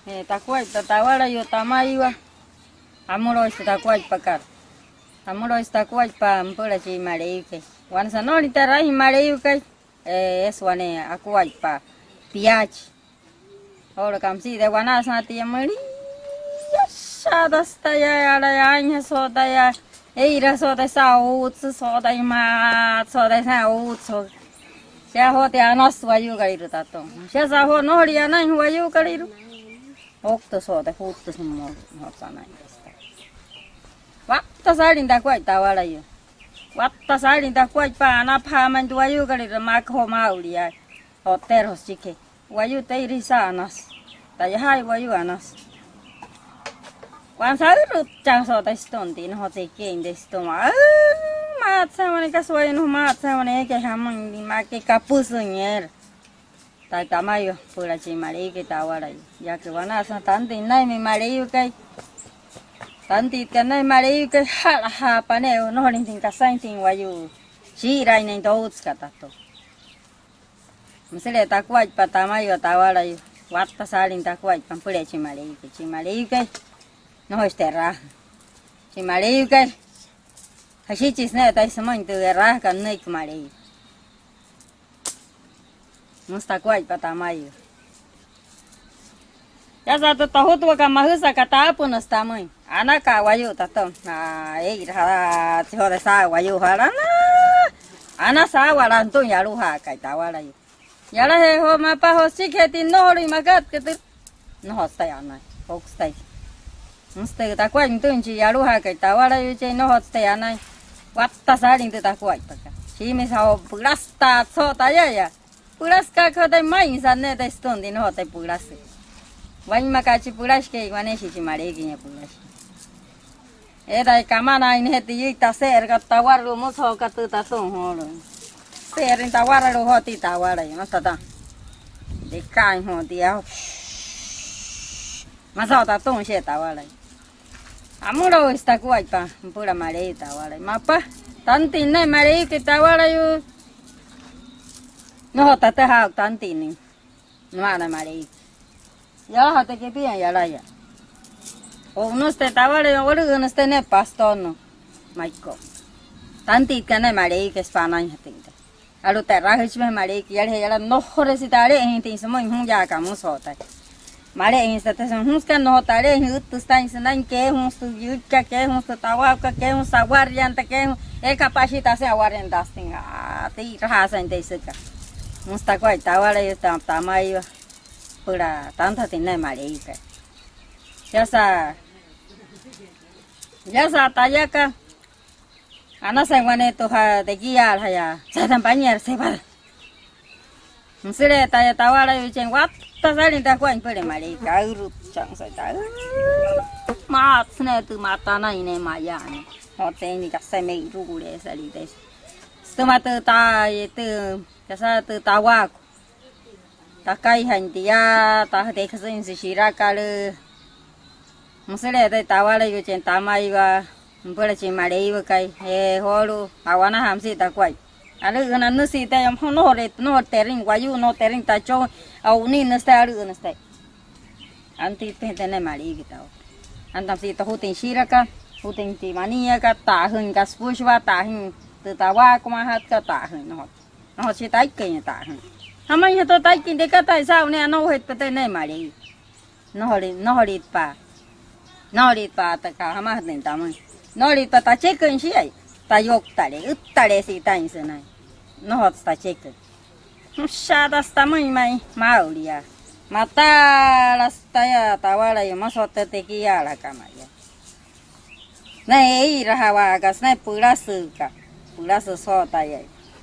tacuaita tawarayo tamaywa amuroista tacuaipa car amuroista tacuaipa mpura chi mareuke wan sanori tarai mareuke es wane acuaipa piachi ahora kamsi de wanasa tia mari yashada staya ara anya soda ya eira soda saut soda ma soda saut so sia ho te anas wayu gairu tato sia sa ho nori anai wayu gairu okto soda hutto sumo hotsanai watta salinda kwai tawarayo watta salinda kwai pa na pa man wayu gairu makho maulia hotel hosike wayu te irisa anas taya hai wayu anas wan saru chang soda stondi no hote ke inde stoma matsa mane kaswai no matsa mane ke hamang di make kapusunyer ta tamayo pura chi mari ke tawarai ya ke wana sa tanti nai mi mari kai tanti ke nai mari ke ha pane no rin tin ka sain tin wayu shi rai nei do utskata to musele ta kwai pa tamayo tawarai watta salin ta kwai pan pura chi mari ke no esterra chi mari ke hashi chisne ta isman tu ra kan nei kumari musta kwai patamayo ya za to tahutu ka mahusa ka tapu no stamai ana ka wayu tato ei ra cho de sa wayu hala na ana sa wala to yaru ha kai tawala yara he ho ma pa ho siketi no ri magat ke no hosta yana hosta musta ta kwai tunchi yaru ha kai tawala yu che no hosta yana watta salin ta kwai pa si me sa plasta so ta ya puras ka khodai mai sanne da stondi no hotai puras vai makachi puras ke wane shi mare gi puras e dai kamana in heti ta ser ka tawar lu mo so ka tu ta ton ho lo ser in tawar lu hoti tawar ai no ta de kai ho dia ma so ta ton she tawar ai amuro sta kuai pa pura mare tawar ai mapa tanti ne mare ke tawar ai no ta ha tanti ni no ana mari ya ha te ke pia ya la ya o no ste tavale o no ste ne pasto no maiko tanti ka ne mari ke spana ni hate alu te ra hich me mari ke ya no hore si tare hin tin smo hu ya ka mo so ta mare hin sta te hu ska no tare hin ut sta in nan ke hu stu yu ka ke hu sta tawa ka ke hu sawar yan ta ke e kapasita se awaren dasting ti ra sa inte sika musta kwai tawara yo tamayo pura tanta tinai mari ka ya sa tayaka ana sa wane to ha de gial ha ya sa tan panyar se ba musire taya tawara yo chen wat ta salin ta kwai pure mari ka uru chang sa ta ma tsne tu mata na ine ma ya ni hote ni ka se me ru le sa li des stomata ta tu kasa tu tawa takai handia ta de khasin si shira kal musele de tawa le yo chen tamai wa mpura chi marei wa kai he holu awana hamsi ta kwai alu na nu si ta yam no re no terin wa yu no terin ta cho au ni na sta alu na sta anti te ne mari kita antam si to hutin shira ka hutin ti mania ka ta hun ka spushwa ta hin tu tawa kuma hat ka ta hun no nó chỉ tái kinh ta, hôm nay tôi tái kinh để cái tại sao nè nó hết bữa nay mà đi, nó lịt pa tất cả hôm nay đến tao nó lịt pa ta check kinh gì ấy, ta yok ta để gì ta như thế này, nó hết ta check, sao ta ta mai mau đi à, mà ta là ta ta vào đây mà sao ta thế kia là cái gì, này ra hawa cái này pula so ta vậy.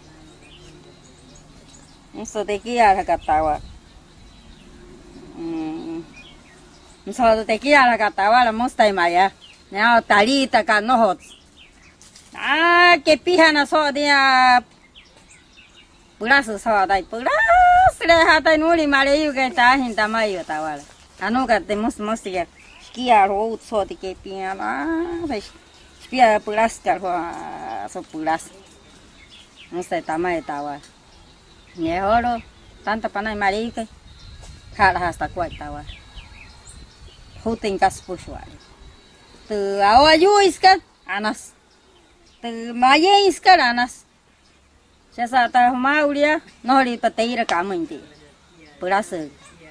So te kia la katawa so te kia la katawa la mostai maya na talita ka no hot ke pihana so dia pulas so dai pulas le hata nuli mare yu ke ta hin tamai tawa anu ka te mos ya kia ro so te ke pihana pia pulas ka so pulas mostai tamai tawa nghe holo tanta panai mari ke khala hasta kuat tawa huting kas pushwari tu awayu iskar anas tu maye iskar anas jasa ta maulia nori pateira kamundi purasa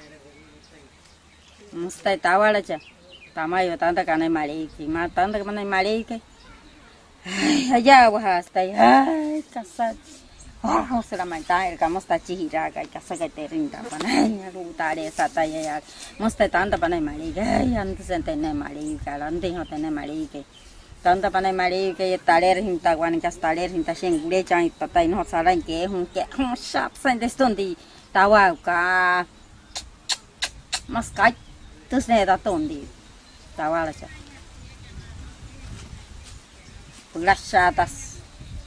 mustai tawala cha tamayo tanda kanai mari ki ma tanda kanai mari ke aja wah stai ai kasat oh selama tair kamu sta cihira kai kasat terinda panai lu tare sataya ya mustai tanda panai mari ke ant sente ne mari kala ante hote ne mari ke tanda panai mari ke taler hinta wan kas taler hinta sing gule chai tatai no saran ke hun sap sente stondi tawa ka mas kai terus ne da tondi tawala cha pulasha atas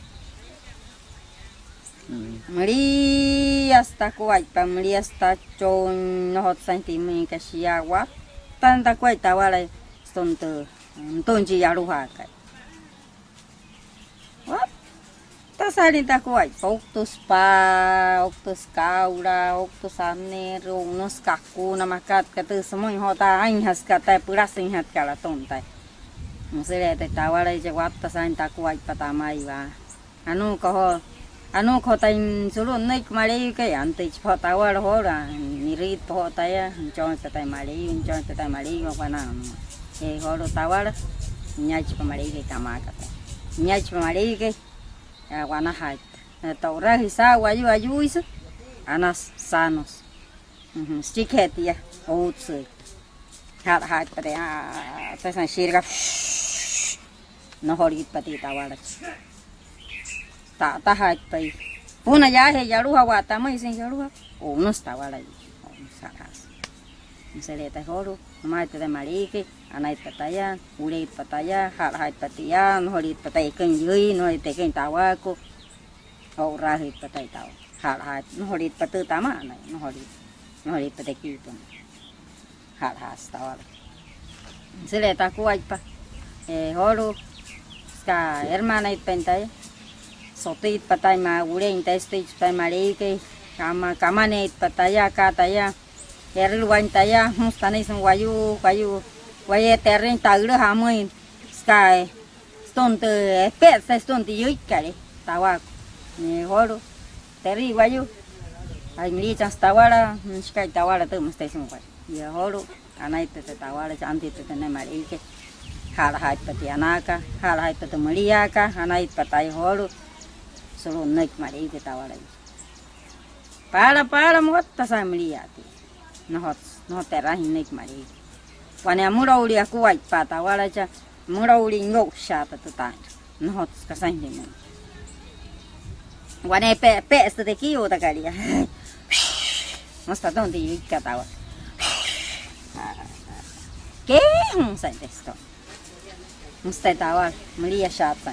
meri hasta kuai pa meri hasta chon no hot sentimi ka siawa tanta kuai tawala stonto tonji yaruha kai what tasari ta kuai octus kaura octus amnero unos kaku namakat kata semua hota aing has kata purasin hat kala tontai musere te tawala je watta sain ta kuai patamai wa anu ko tain sulu naik mari ke ante chpa tawala hora nirit hota ya jon ta mari ko pana e horo tawala nyach pa mari ke kamaka nyach pa mari ke wana hat taura hisa wayu is anas sanos stiket ya oats hat pade tasan shirga no hori pati tawala ta hat pai puna ya he yaruha wa tamai sin yaruha o no tawala saras misale ta horo mai te marike anai pataya ule pataya hat patia no hori patai ken yui no te ken tawako o rahi patai taw hat no hori patu tama nai no hori patai ki hat tawala misale ta kuai pa horo ska hermana pentai sotit patai ma ule intai stage pa marike kama ne pataya kataya Erluan taya mustane sem wayu waye terren tagre hamoi sky stonte pet stonte yikare tawa ne horo terri wayu ai mili chas tawala sky tawala tu muste sem wa ya horo anai te tawala janti te ne mari ke hal hai pati anaka hal hai pati maria ka anai patai horo solo nek mari ke tawala para motta sa maria no terra hinek mari wane amura uli aku wai pata wala cha mura uli ngok shata tuta no hot kasan de mo wane pe este ki o takaria masta don de ikata wa ke sa testo masta tawa maria shata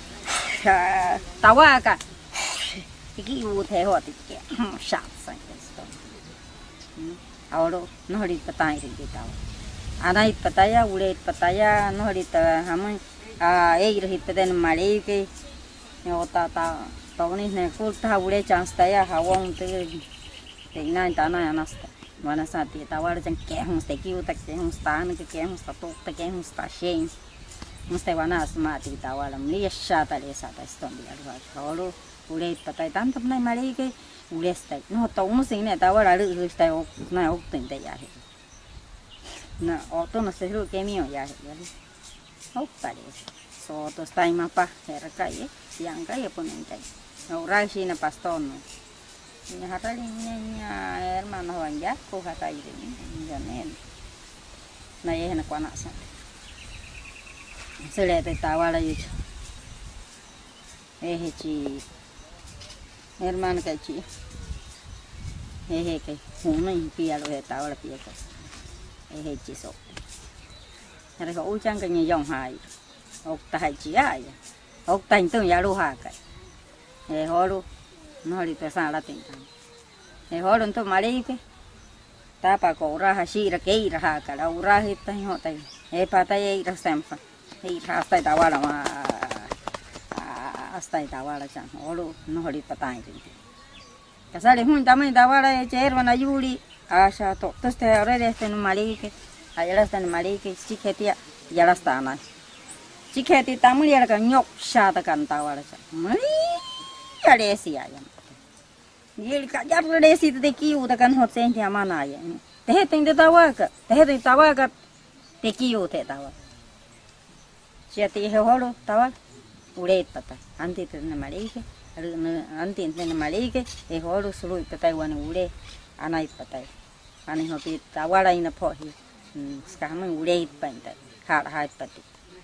tawa ka ki u the ho tikya shata sa testo Ahora no hari patai ringi tahu. Anai pataya, ulet pataya, no hari ta hamai rahi paten mari ke, yo ta tahun ini kulta ulet chance taya hawang te nai tanah anasta. Mana saat itu tawar jeng kehung steki utak kehung stan ke kehung statok te kehung stashen. Mesti wana asmati tawar melihat sata ston dia Ahora ulet patai tanpa nai mari ke. Ulestai no tong sing ne tawala lu stai ok na ok tente ya he na auto no se lu ke mio ya he ok pare so to stai mapa era kai siang kai ponen kai no rashi na pastono ni hatali nya hermano wanja ko hatai ni janen na ye na kwana sa se le te tawala yu chi hermano kai chi kai hunai pia lo tawala pia kai chi so Hari ko ujang kanya yong hai ok tai chi ai ok tan tung ya lu ha kai holu no ri te sa la tin holu to mari ke ta pa ko ra ha shi ra ke ra ha ka la ura hi tai ho tai pa tai ra sempa ra stai tawala ma astai tawala chan holu no ri patai ri kasale hun tamai tawala cher wana yuli asa to te ore de no mari ke ayalas tan mari ke siketi yalas tanai siketi tamul ya kan nyok sha ta kan tawala sa mari ya desi ayam yel ka jar desi te kiu ta kan hot sen ti amana ya teh ting de tawaka te kiu te tawa siati he holo tawa ulet pata anti te na mari ke anti te na mari ke he holo sulu pata wan ule anai pata ani hopi tawala ina po hi sekarang ulet panta har hai pati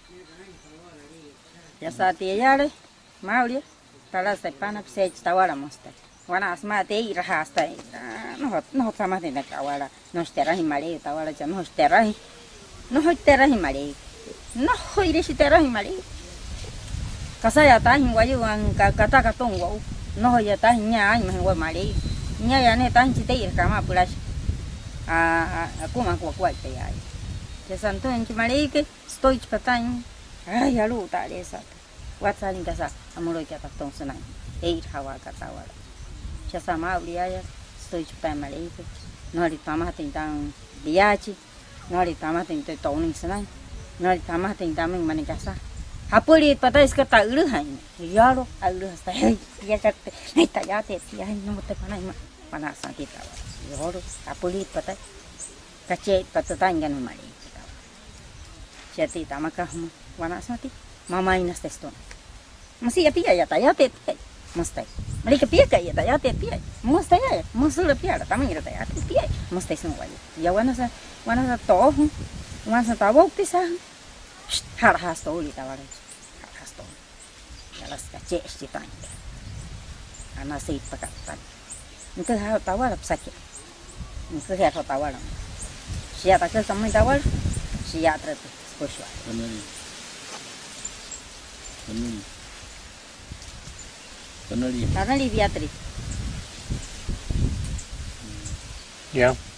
ya saati ya le mauli tala se pana se tawala mosta wana asma te ira hasta no sama te na tawala no stera hi mari tawala ja no stera hi mari no hoire si tera hi mari kasa ya ta hin wayu ang kata ka tong wa no ya ta nya ai ma wa mari nya ya ne ta chi te ira kama pulas aku mah kuat te ya ya santo en ki mari ke stoi patan ai ya lu ta le sa wat salin kasa amuro ki ta tong sunai e hawa ka tawala ya sama ulia ya stoi patan mari ke no ri tama tentang biachi no ri tama tentang tong sunai no ri tama tentang mani kasa Apoli pata iska ta ulu hain yaro ulu hasta hey ya chatte nei ta ya te ya no te panai ma pana sa kita yaro apoli pata kace pata tangan mari jati tamaka wana sa ti mama ina ston masih ya pia ya ta ya te mustai mari ke pia ka ya ta ya te pia mustai ya musul pia ta mami ta ya te pia mustai sun wali ya wana sa to wana sa ta bok ti sa har hasto uli tawara hasto yalas kace istitan ana seit pakatan itu ha tawara sakit itu ha tawara siapa ke sama tawara siapa tu spesial Benar Beatrice ya